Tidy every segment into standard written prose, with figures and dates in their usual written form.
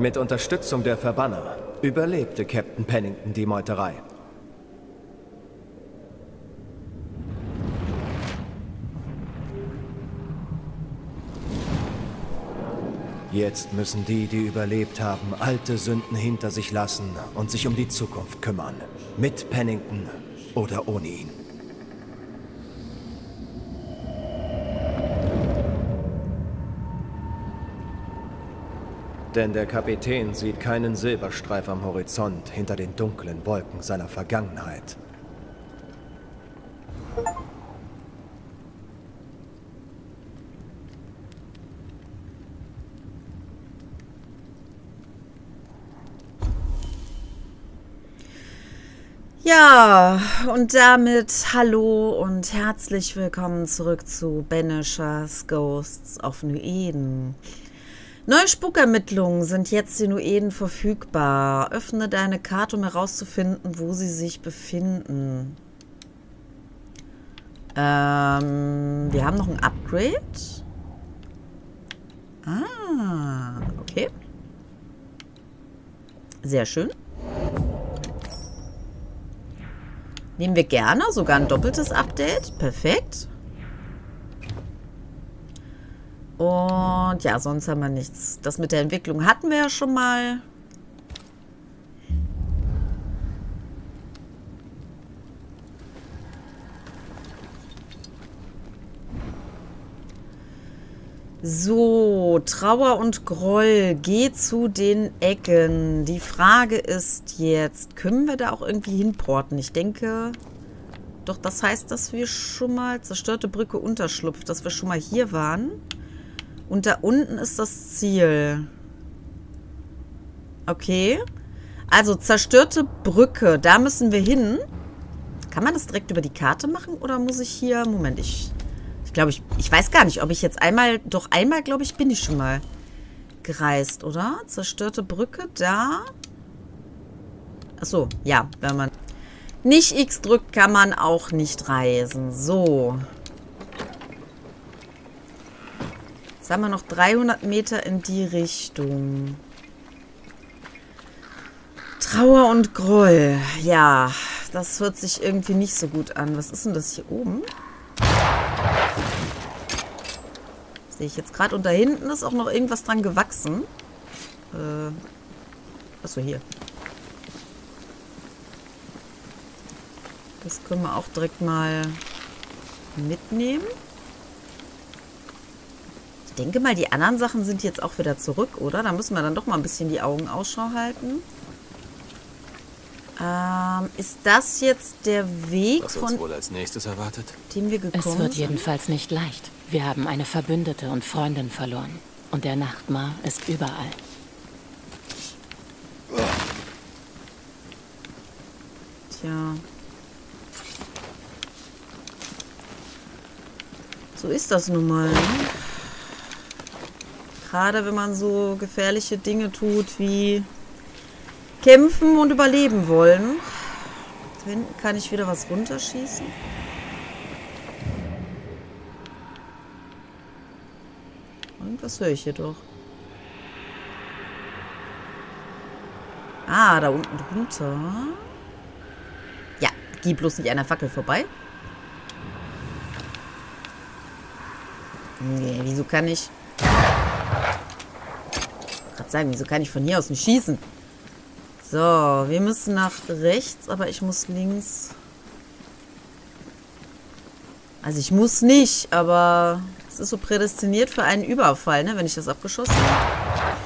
Mit Unterstützung der Verbanner überlebte Captain Pennington die Meuterei. Jetzt müssen die, die überlebt haben, alte Sünden hinter sich lassen und sich um die Zukunft kümmern. Mit Pennington oder ohne ihn. Denn der Kapitän sieht keinen Silberstreif am Horizont hinter den dunklen Wolken seiner Vergangenheit. Ja, und damit hallo und herzlich willkommen zurück zu Banishers Ghosts of New Eden. Neue Spukermittlungen sind jetzt in New Eden verfügbar. Öffne deine Karte, um herauszufinden, wo sie sich befinden. Wir haben noch ein Upgrade. Ah, okay. Sehr schön. Nehmen wir gerne, sogar ein doppeltes Update. Perfekt. Und ja, sonst haben wir nichts. Das mit der Entwicklung hatten wir ja schon mal. So, Trauer und Groll, geh zu den Ecken. Die Frage ist jetzt, können wir da auch irgendwie hinporten? Ich denke, doch das heißt, dass wir schon mal, zerstörte Brücke Unterschlupf, dass wir schon mal hier waren. Und da unten ist das Ziel. Okay. Also zerstörte Brücke, da müssen wir hin. Kann man das direkt über die Karte machen oder muss ich hier... Moment, ich glaube, ich weiß gar nicht, ob ich jetzt einmal... Doch einmal, glaube ich, bin ich schon mal gereist, oder? Zerstörte Brücke, da. Achso, ja, wenn man nicht X drückt, kann man auch nicht reisen. So. Jetzt haben wir noch 300 Meter in die Richtung. Trauer und Groll. Ja, das hört sich irgendwie nicht so gut an. Was ist denn das hier oben? Sehe ich jetzt gerade. Und da hinten ist auch noch irgendwas dran gewachsen. Achso, hier. Das können wir auch direkt mal mitnehmen. Ich denke mal, die anderen Sachen sind jetzt auch wieder zurück, oder? Da müssen wir dann doch mal ein bisschen die Augen Ausschau halten. Ist das jetzt der Weg, was uns wohl als nächstes erwartet? Dem wir gekommen sind? Es wird jedenfalls nicht leicht. Wir haben eine Verbündete und Freundin verloren. Und der Nachtmar ist überall. Tja. So ist das nun mal, ne? Gerade wenn man so gefährliche Dinge tut wie kämpfen und überleben wollen. Da hinten kann ich wieder was runterschießen. Und was höre ich hier doch? Ah, da unten drunter. Ja, geh bloß nicht an der Fackel vorbei. Nee, wieso kann ich... Ich wollte gerade sagen, wieso kann ich von hier aus nicht schießen? So, wir müssen nach rechts, aber ich muss links. Also ich muss nicht, aber es ist so prädestiniert für einen Überfall, ne, wenn ich das abgeschossen habe.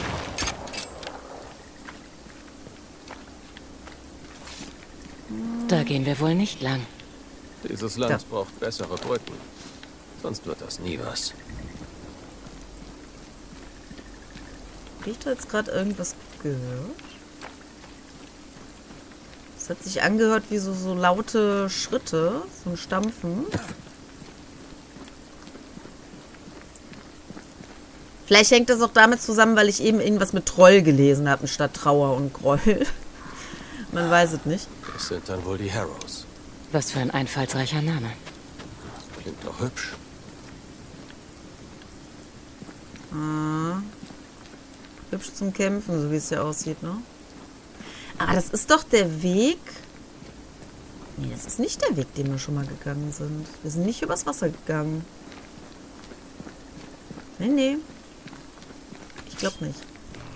Da gehen wir wohl nicht lang. Dieses Land braucht bessere Brücken. Sonst wird das nie was. Habe ich da jetzt gerade irgendwas gehört? Es hat sich angehört wie so laute Schritte, so ein Stampfen. Vielleicht hängt das auch damit zusammen, weil ich eben irgendwas mit Troll gelesen habe, statt Trauer und Groll. Man weiß es nicht. Das sind dann wohl die Harrows. Was für ein einfallsreicher Name. Klingt doch hübsch. Hübsch zum Kämpfen, so wie es hier aussieht, ne? Ah, das ist doch der Weg... Nee, das ist nicht der Weg, den wir schon mal gegangen sind. Wir sind nicht übers Wasser gegangen. Nee, nee. Ich glaube nicht.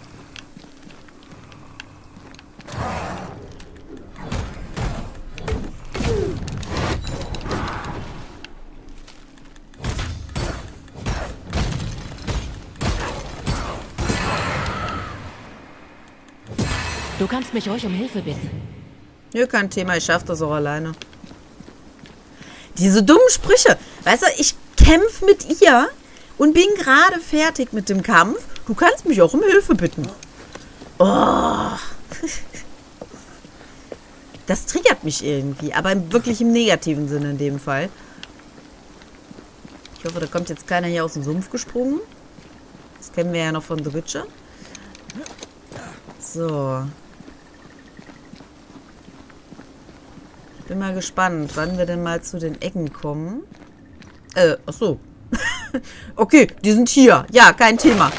Du kannst mich ruhig um Hilfe bitten. Nö, kein Thema. Ich schaffe das auch alleine. Diese dummen Sprüche. Weißt du, ich kämpfe mit ihr und bin gerade fertig mit dem Kampf. Du kannst mich auch um Hilfe bitten. Oh. Das triggert mich irgendwie. Aber wirklich im negativen Sinne in dem Fall. Ich hoffe, da kommt jetzt keiner hier aus dem Sumpf gesprungen. Das kennen wir ja noch von The Witcher. So. Bin mal gespannt, wann wir denn mal zu den Ecken kommen. Ach so. Okay, die sind hier. Ja, kein Thema.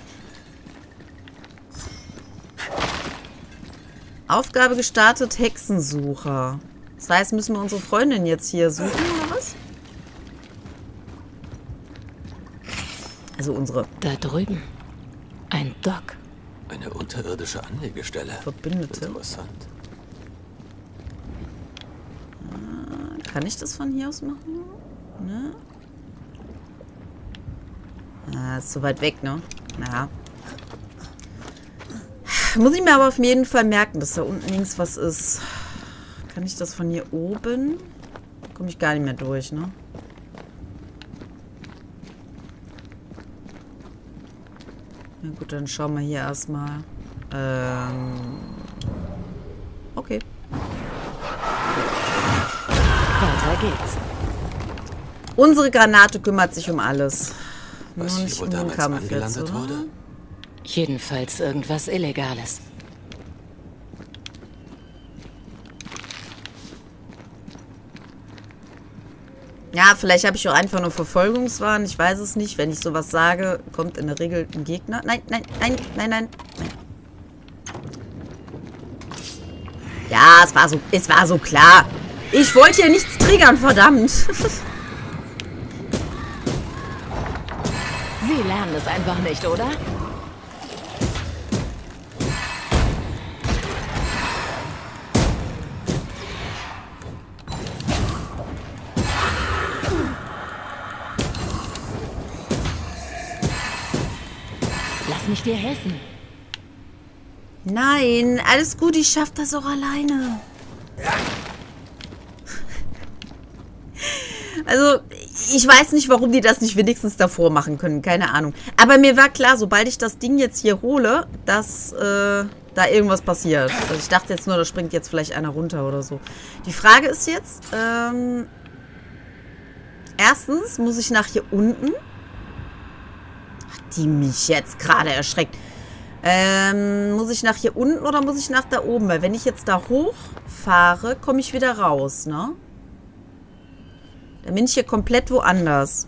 Aufgabe gestartet, Hexensucher. Das heißt, müssen wir unsere Freundin jetzt hier suchen, oder was? Also unsere... Da drüben. Ein Dock. Eine unterirdische Anlegestelle. Verbündete. Interessant. Kann ich das von hier aus machen? Ne? Ah, ist zu weit weg, ne? Naja. Muss ich mir aber auf jeden Fall merken, dass da unten links was ist. Kann ich das von hier oben? Komme ich gar nicht mehr durch, ne? Na gut, dann schauen wir hier erstmal. Okay. Weiter geht's. Unsere Granate kümmert sich um alles. Was Nur hier nicht wohl um den damals Kampf jetzt, angelandet oder? wurde? Jedenfalls irgendwas Illegales. Ja, vielleicht habe ich auch einfach nur Verfolgungswahn. Ich weiß es nicht. Wenn ich sowas sage, kommt in der Regel ein Gegner. Nein, nein, nein, nein, nein, nein. Ja, es war so klar. Ich wollte hier nichts triggern, verdammt. Sie lernen es einfach nicht, oder? Lass mich dir helfen. Nein, alles gut. Ich schaffe das auch alleine. Also, ich weiß nicht, warum die das nicht wenigstens davor machen können. Keine Ahnung. Aber mir war klar, sobald ich das Ding jetzt hier hole, dass da irgendwas passiert. Also ich dachte jetzt nur, da springt jetzt vielleicht einer runter oder so. Die Frage ist jetzt, erstens muss ich nach hier unten. Hat die mich jetzt gerade erschreckt. Muss ich nach hier unten oder muss ich nach da oben? Weil wenn ich jetzt da hochfahre, komme ich wieder raus, ne? Dann bin ich hier komplett woanders.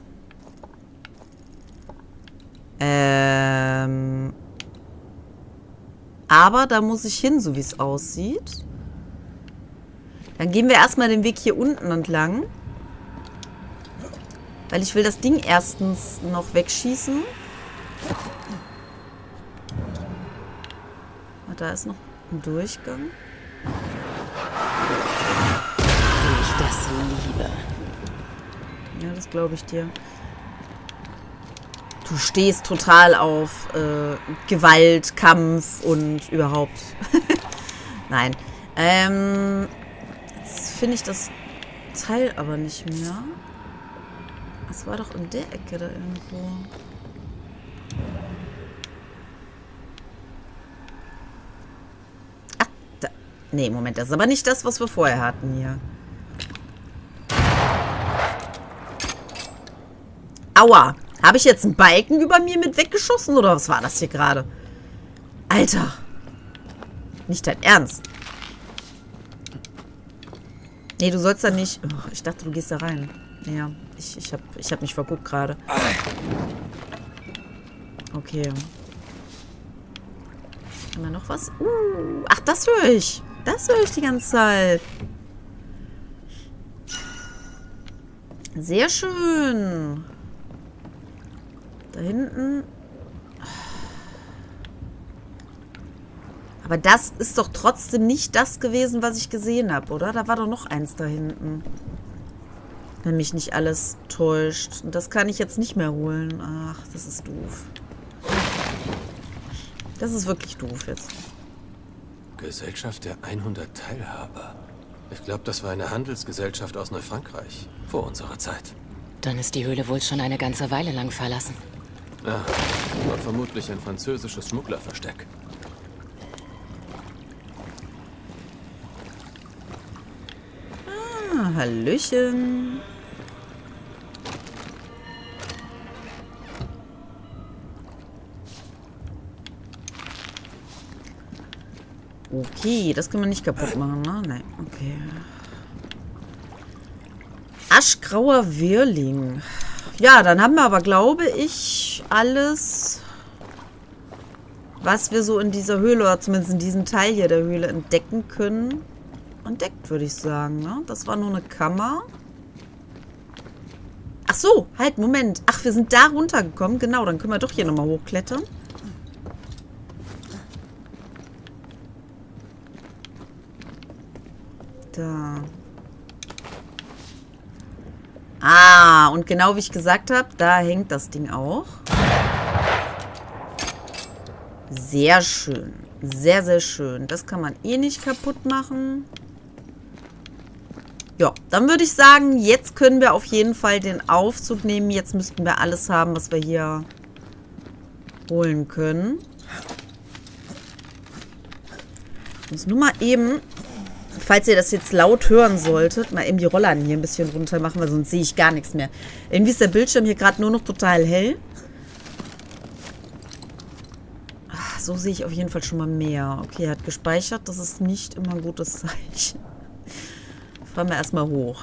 Aber da muss ich hin, so wie es aussieht. Dann gehen wir erstmal den Weg hier unten entlang. Weil ich will das Ding erstens noch wegschießen. Da ist noch ein Durchgang. Wie ich das liebe. Ja, das glaube ich dir. Du stehst total auf Gewalt, Kampf und überhaupt. Nein. Jetzt finde ich das Teil aber nicht mehr. Das war doch in der Ecke da irgendwo. Ach, da. Nee, Moment, das ist aber nicht das, was wir vorher hatten hier. Aua. Habe ich jetzt einen Balken über mir mit weggeschossen oder was war das hier gerade? Alter. Nicht dein Ernst. Nee, du sollst da nicht... Oh, ich dachte, du gehst da rein. Ja, ich hab mich verguckt gerade. Okay. Haben wir noch was? Ach, das höre ich. Das höre ich die ganze Zeit. Sehr schön. Da hinten. Aber das ist doch trotzdem nicht das gewesen, was ich gesehen habe, oder? Da war doch noch eins da hinten. Wenn mich nicht alles täuscht. Und das kann ich jetzt nicht mehr holen. Ach, das ist doof. Das ist wirklich doof jetzt. Gesellschaft der 100 Teilhaber. Ich glaube, das war eine Handelsgesellschaft aus Neufrankreich. Vor unserer Zeit. Dann ist die Höhle wohl schon eine ganze Weile lang verlassen. Ja, war vermutlich ein französisches Schmugglerversteck. Ah, Hallöchen. Okay, das können wir nicht kaputt machen, ne? Nein, okay. Aschgrauer Wirrling. Ja, dann haben wir aber, glaube ich, alles, was wir so in dieser Höhle, oder zumindest in diesem Teil hier der Höhle entdecken können, entdeckt, würde ich sagen, ne? Das war nur eine Kammer. Ach so, halt, Moment. Ach, wir sind da runtergekommen. Genau, dann können wir doch hier nochmal hochklettern. Da. Ah, und genau wie ich gesagt habe, da hängt das Ding auch. Sehr schön. Sehr, sehr schön. Das kann man eh nicht kaputt machen. Ja, dann würde ich sagen, jetzt können wir auf jeden Fall den Aufzug nehmen. Jetzt müssten wir alles haben, was wir hier holen können. Ich muss nur mal eben, falls ihr das jetzt laut hören solltet, mal eben die Rollern hier ein bisschen runter machen, weil sonst sehe ich gar nichts mehr. Irgendwie ist der Bildschirm hier gerade nur noch total hell. Ach, so sehe ich auf jeden Fall schon mal mehr. Okay, er hat gespeichert. Das ist nicht immer ein gutes Zeichen. Fahren wir erstmal hoch.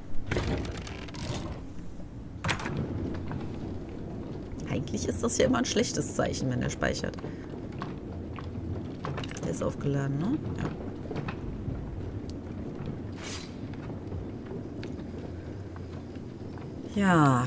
Eigentlich ist das ja immer ein schlechtes Zeichen, wenn er speichert. Der ist aufgeladen, ne? Ja. Ja.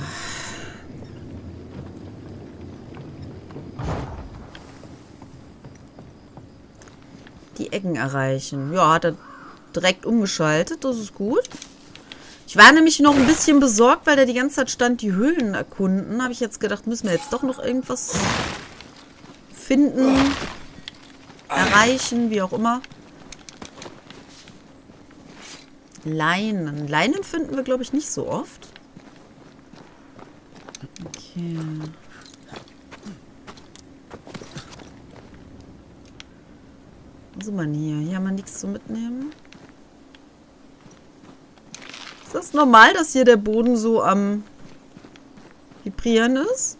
Die Ecken erreichen. Ja, hat er direkt umgeschaltet. Das ist gut. Ich war nämlich noch ein bisschen besorgt, weil der die ganze Zeit stand, die Höhlen erkunden. Habe ich jetzt gedacht, müssen wir jetzt doch noch irgendwas finden, erreichen, wie auch immer. Leinen. Leinen finden wir, glaube ich, nicht so oft. Okay. Was ist man hier? Hier haben wir nichts zu mitnehmen. Ist das normal, dass hier der Boden so am Vibrieren ist?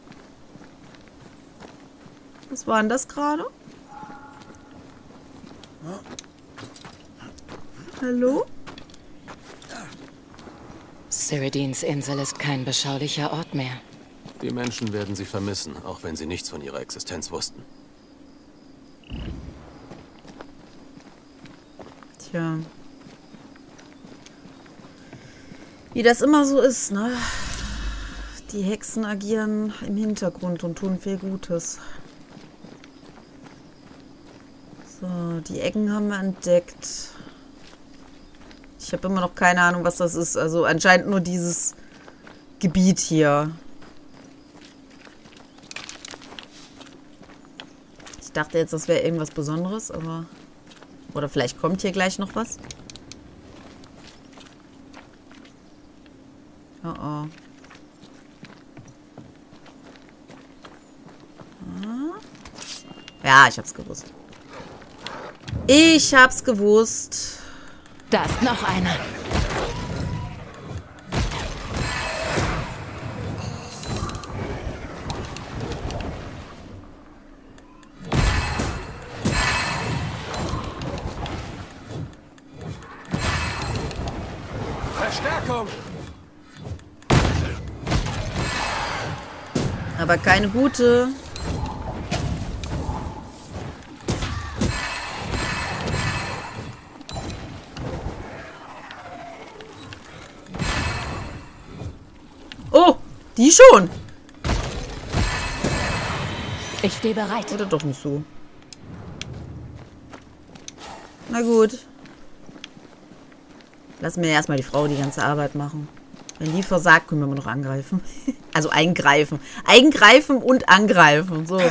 Was war denn das gerade? Hallo? Cyrodiils Insel ist kein beschaulicher Ort mehr. Die Menschen werden sie vermissen, auch wenn sie nichts von ihrer Existenz wussten. Tja. Wie das immer so ist, ne? Die Hexen agieren im Hintergrund und tun viel Gutes. So, die Ecken haben wir entdeckt. Ich habe immer noch keine Ahnung, was das ist. Also anscheinend nur dieses Gebiet hier. Ich dachte jetzt, das wäre irgendwas Besonderes, aber... Oder vielleicht kommt hier gleich noch was. Oh oh. Ja, ich hab's gewusst. Ich hab's gewusst. Da ist noch einer. Verstärkung! Aber keine gute. Die schon. Ich stehe bereit. Oder doch nicht so. Na gut. Lassen wir erstmal die Frau die ganze Arbeit machen. Wenn die versagt, können wir immer noch angreifen. Also eingreifen. Eingreifen und angreifen. So.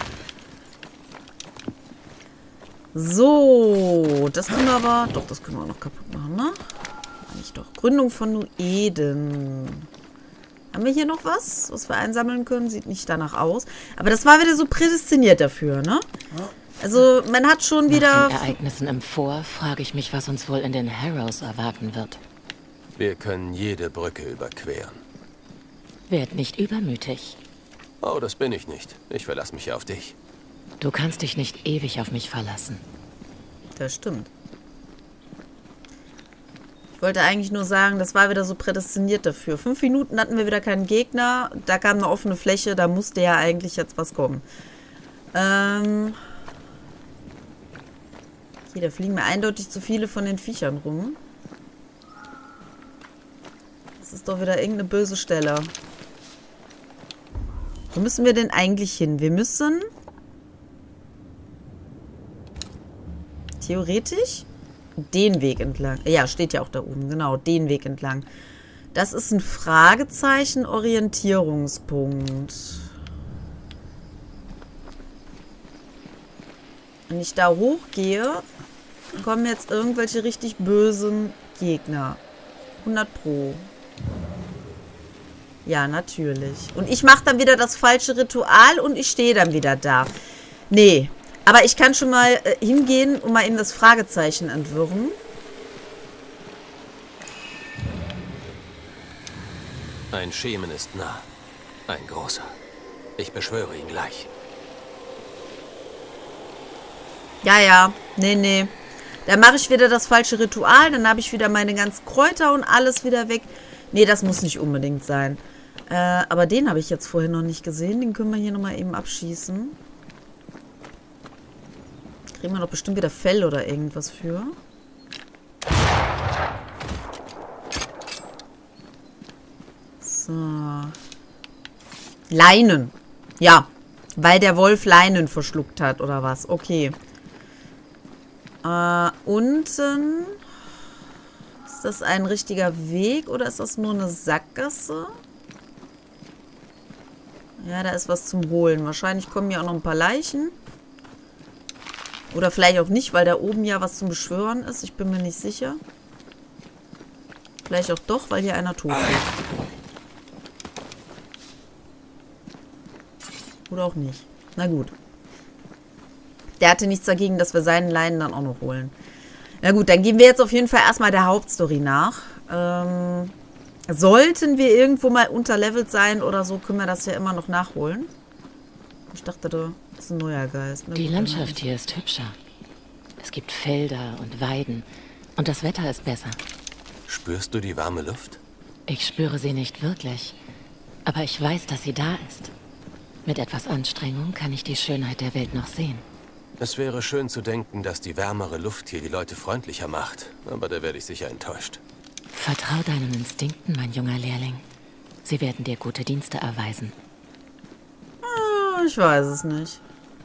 So. Das können wir aber... Doch, das können wir auch noch kaputt machen, ne? Nicht doch. Gründung von Nueden. Haben wir hier noch was wir einsammeln können? Sieht nicht danach aus. Aber das war wieder so prädestiniert dafür, ne? Also, man hat schon wieder... Nach den Ereignissen im Vor frage ich mich, was uns wohl in den Harrows erwarten wird. Wir können jede Brücke überqueren. Werd nicht übermütig. Oh, das bin ich nicht. Ich verlasse mich auf dich. Du kannst dich nicht ewig auf mich verlassen. Das stimmt. Ich wollte eigentlich nur sagen, das war wieder so prädestiniert dafür. 5 Minuten hatten wir wieder keinen Gegner. Da kam eine offene Fläche. Da musste ja eigentlich jetzt was kommen. Hier, da fliegen mir eindeutig zu viele von den Viechern rum. Das ist doch wieder irgendeine böse Stelle. Wo müssen wir denn eigentlich hin? Wir müssen... Theoretisch den Weg entlang. Ja, steht ja auch da oben. Genau, den Weg entlang. Das ist ein Fragezeichen, Orientierungspunkt. Wenn ich da hochgehe, kommen jetzt irgendwelche richtig bösen Gegner. 100 Pro. Ja, natürlich. Und ich mache dann wieder das falsche Ritual und ich stehe dann wieder da. Nee. Aber ich kann schon mal hingehen und mal eben das Fragezeichen entwirren. Ein Schemen ist nah. Ein großer. Ich beschwöre ihn gleich. Ja, ja. Nee. Dann mache ich wieder das falsche Ritual. Dann habe ich wieder meine ganzen Kräuter und alles wieder weg. Nee, das muss nicht unbedingt sein. Aber den habe ich jetzt vorhin noch nicht gesehen. Den können wir hier nochmal eben abschießen. Kriegen wir doch bestimmt wieder Fell oder irgendwas für. So. Leinen. Ja. Weil der Wolf Leinen verschluckt hat, oder was? Okay. Unten. Ist das ein richtiger Weg oder ist das nur eine Sackgasse? Ja, da ist was zum Holen. Wahrscheinlich kommen hier auch noch ein paar Leichen. Oder vielleicht auch nicht, weil da oben ja was zum Beschwören ist. Ich bin mir nicht sicher. Vielleicht auch doch, weil hier einer tot ist. Oder auch nicht. Na gut. Der hatte nichts dagegen, dass wir seinen Leiden dann auch noch holen. Na gut, dann gehen wir jetzt auf jeden Fall erstmal der Hauptstory nach. Sollten wir irgendwo mal unterlevelt sein oder so, können wir das ja immer noch nachholen. Ich dachte, da ist ein neuer Geist. Die Landschaft hier ist hübscher. Es gibt Felder und Weiden. Und das Wetter ist besser. Spürst du die warme Luft? Ich spüre sie nicht wirklich. Aber ich weiß, dass sie da ist. Mit etwas Anstrengung kann ich die Schönheit der Welt noch sehen. Es wäre schön zu denken, dass die wärmere Luft hier die Leute freundlicher macht. Aber da werde ich sicher enttäuscht. Vertrau deinen Instinkten, mein junger Lehrling. Sie werden dir gute Dienste erweisen. Ich weiß es nicht.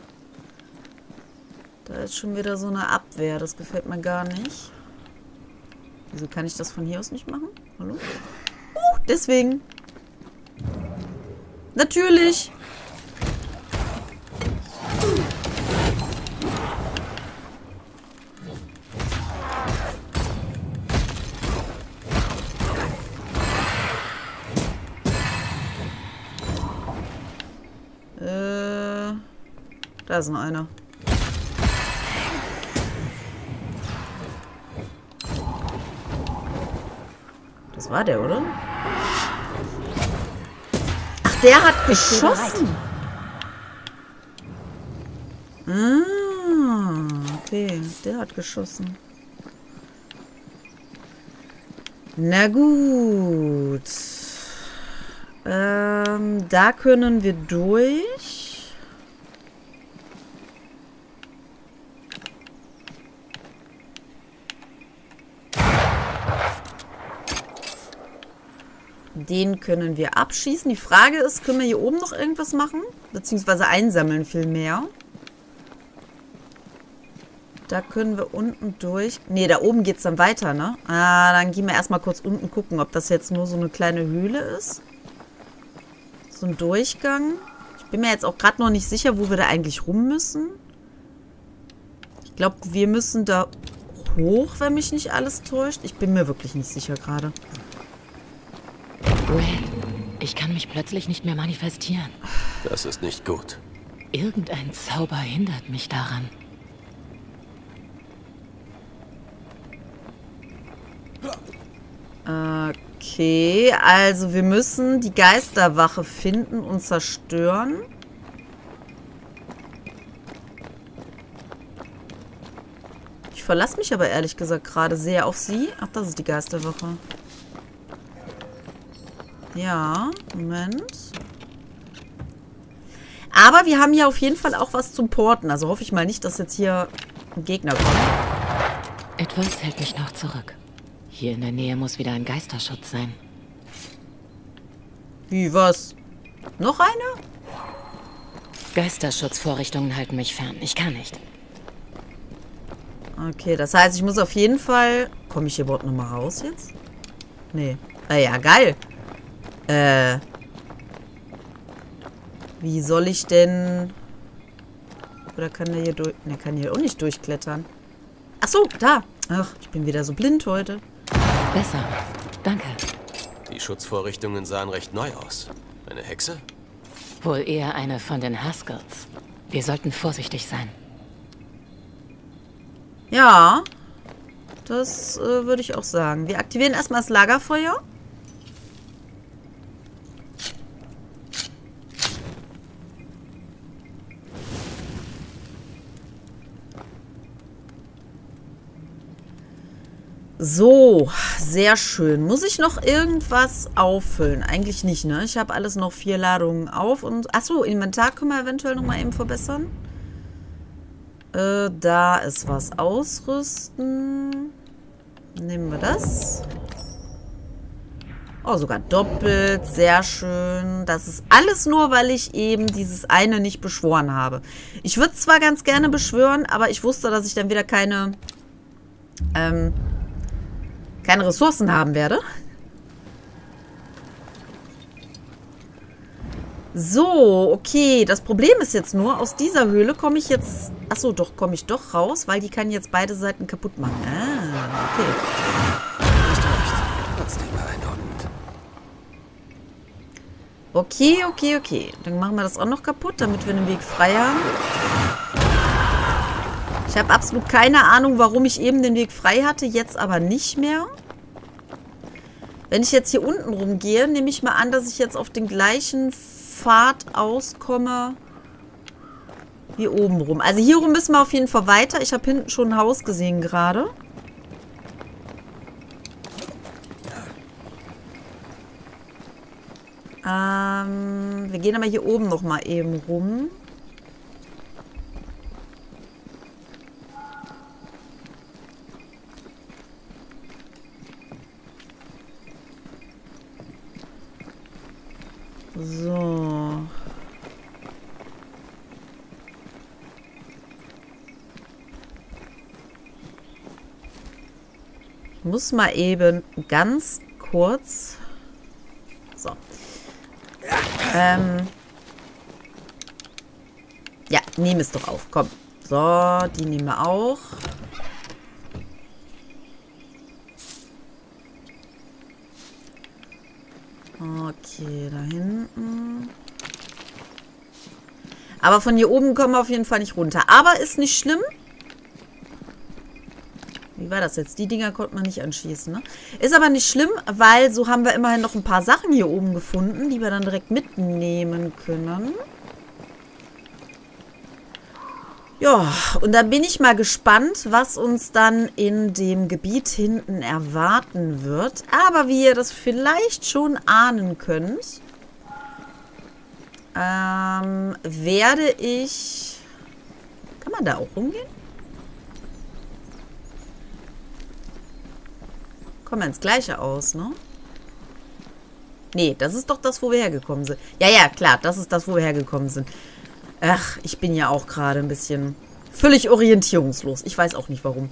Da ist schon wieder so eine Abwehr. Das gefällt mir gar nicht. Wieso kann ich das von hier aus nicht machen? Hallo? Deswegen. Natürlich. Da ist noch einer. Das war der, oder? Ach, der hat geschossen. Ah, okay. Der hat geschossen. Na gut. Da können wir durch. Den können wir abschießen. Die Frage ist, können wir hier oben noch irgendwas machen? Beziehungsweise einsammeln vielmehr. Da können wir unten durch. Ne, da oben geht es dann weiter, ne? Ah, dann gehen wir erstmal kurz unten gucken, ob das jetzt nur so eine kleine Höhle ist. So ein Durchgang. Ich bin mir jetzt auch gerade noch nicht sicher, wo wir da eigentlich rum müssen. Ich glaube, wir müssen da hoch, wenn mich nicht alles täuscht. Ich bin mir wirklich nicht sicher gerade. Red, ich kann mich plötzlich nicht mehr manifestieren. Das ist nicht gut. Irgendein Zauber hindert mich daran. Okay, also wir müssen die Geisterwache finden und zerstören. Ich verlasse mich aber ehrlich gesagt gerade sehr auf sie. Ach, das ist die Geisterwache. Ja, Moment. Aber wir haben hier auf jeden Fall auch was zum Porten. Also hoffe ich mal nicht, dass jetzt hier ein Gegner kommt. Etwas hält mich noch zurück. Hier in der Nähe muss wieder ein Geisterschutz sein. Wie, was? Noch eine? Geisterschutzvorrichtungen halten mich fern. Ich kann nicht. Okay, das heißt, ich muss auf jeden Fall... Komme ich hier überhaupt nochmal raus jetzt? Nee. Ja, geil. Wie soll ich denn... Oder kann der hier durch... Ne, kann hier auch nicht durchklettern. Ach so, da. Ach, ich bin wieder so blind heute. Besser. Danke. Die Schutzvorrichtungen sahen recht neu aus. Eine Hexe? Wohl eher eine von den Huskarls. Wir sollten vorsichtig sein. Ja, das würde ich auch sagen. Wir aktivieren erstmal das Lagerfeuer. So, sehr schön. Muss ich noch irgendwas auffüllen? Eigentlich nicht, ne? Ich habe alles noch 4 Ladungen auf. Und achso, Inventar können wir eventuell noch mal eben verbessern. Da ist was ausrüsten. Nehmen wir das. Oh, sogar doppelt. Sehr schön. Das ist alles nur, weil ich eben dieses eine nicht beschworen habe. Ich würde es zwar ganz gerne beschwören, aber ich wusste, dass ich dann wieder keine Ressourcen haben werde. So, okay. Das Problem ist jetzt nur, aus dieser Höhle komme ich jetzt... Achso, doch, komme ich doch raus, weil die kann jetzt beide Seiten kaputt machen. Ah, okay. Hast recht. Trotzdem beeindruckend. Okay. Dann machen wir das auch noch kaputt, damit wir den Weg frei haben. Ich habe absolut keine Ahnung, warum ich eben den Weg frei hatte, jetzt aber nicht mehr. Wenn ich jetzt hier unten rumgehe, nehme ich mal an, dass ich jetzt auf den gleichen Pfad auskomme wie oben rum. Also hier rum müssen wir auf jeden Fall weiter. Ich habe hinten schon ein Haus gesehen gerade. Wir gehen aber hier oben noch mal eben rum. So. Ich muss mal eben ganz kurz... So. Ja, nehmen es doch auf. Komm. So, die nehmen wir auch. Okay, da hinten. Aber von hier oben kommen wir auf jeden Fall nicht runter. Aber ist nicht schlimm. Wie war das jetzt? Die Dinger konnte man nicht anschießen, ne? Ist aber nicht schlimm, weil so haben wir immerhin noch ein paar Sachen hier oben gefunden, die wir dann direkt mitnehmen können. Ja, und da bin ich mal gespannt, was uns dann in dem Gebiet hinten erwarten wird. Aber wie ihr das vielleicht schon ahnen könnt, werde ich... Kann man da auch rumgehen? Kommen wir ins Gleiche aus, ne? Nee, das ist doch das, wo wir hergekommen sind. Ja, ja, klar, das ist das, wo wir hergekommen sind. Ach, ich bin ja auch gerade ein bisschen völlig orientierungslos. Ich weiß auch nicht, warum.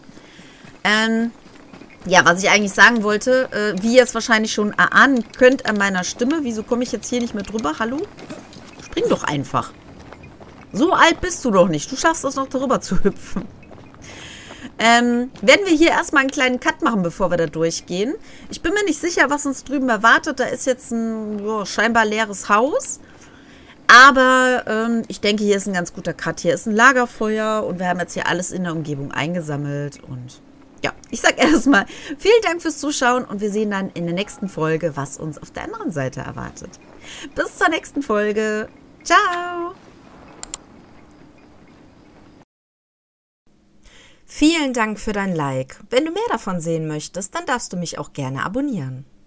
Ja, was ich eigentlich sagen wollte, wie ihr es wahrscheinlich schon erahnen könnt an meiner Stimme. Wieso komme ich jetzt hier nicht mehr drüber? Hallo? Spring doch einfach. So alt bist du doch nicht. Du schaffst es noch, darüber zu hüpfen. Werden wir hier erstmal einen kleinen Cut machen, bevor wir da durchgehen. Ich bin mir nicht sicher, was uns drüben erwartet. Da ist jetzt ein scheinbar leeres Haus. Aber ich denke, hier ist ein ganz guter Cut. Hier ist ein Lagerfeuer und wir haben jetzt hier alles in der Umgebung eingesammelt. Und ja, ich sag erstmal vielen Dank fürs Zuschauen und wir sehen dann in der nächsten Folge, was uns auf der anderen Seite erwartet. Bis zur nächsten Folge. Ciao! Vielen Dank für dein Like. Wenn du mehr davon sehen möchtest, dann darfst du mich auch gerne abonnieren.